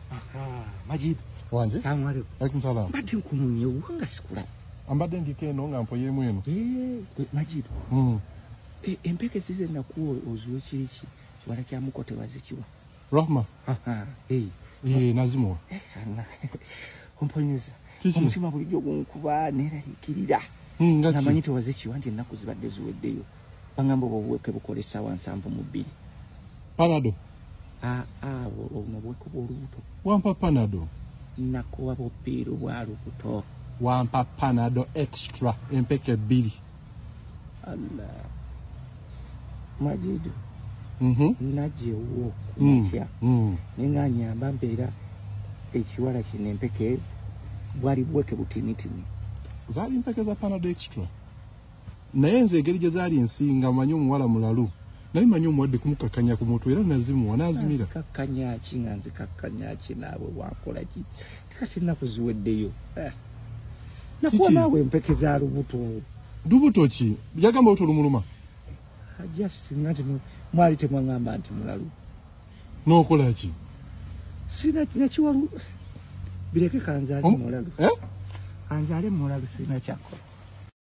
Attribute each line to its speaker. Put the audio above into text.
Speaker 1: Aha, Majidu.
Speaker 2: Wanje?
Speaker 1: Salamu alaikum.
Speaker 2: Alaikum salam.
Speaker 1: Mbadde nkunoonye wanga sikula.
Speaker 2: Ambadde ndikeeno nga mpoyeemu eno.
Speaker 1: Majidu. Empeke zize nakuwa ozuwe kiriki. Kiwala kya mukote wazikiwa.
Speaker 2: Rahma.
Speaker 1: Aha,
Speaker 2: nazimuwa.
Speaker 1: Omponyeza. Omutima bulijjo gunkuba neeraliikirira. Namanyi tewazikiwa nti ennaku zibadde ziweddeyo. Bangamba obuweke bukola essaawa 7:2.
Speaker 2: Panado.
Speaker 1: Obuweke bw'olubuto.
Speaker 2: Wampa panado.
Speaker 1: Nakuwa bupiiru bwa lubuto.
Speaker 2: Wampa panado extra empeke 2.
Speaker 1: Allah. Majidu. Najewo kumakya. Nenga nyamba mbeera ekiwala kino empeke ezi bwali buweke butinitini.
Speaker 2: Zaali empeke za panado extra. Naye nze engeri gye zaali nsinga manyi omuwala mulalu. Nali manyi omuwadde kumukakanya ku mutwe era nazimuwa n'azimira.
Speaker 1: Kakanya ki nga nze kakanya ki naawe wakola ki? Tikati ennaku ziweddeyo. Nakuwa naawe empeke za lubuto.
Speaker 2: Lubuto ki? Yagamba lubuto lumuluma.
Speaker 1: Singa nti mwali temwangamba nti mulalu.
Speaker 2: N'okola ki?
Speaker 1: Sina kiwalu. Bireke kanzaale mulalu. Kanzaale mulalu sina kyakola.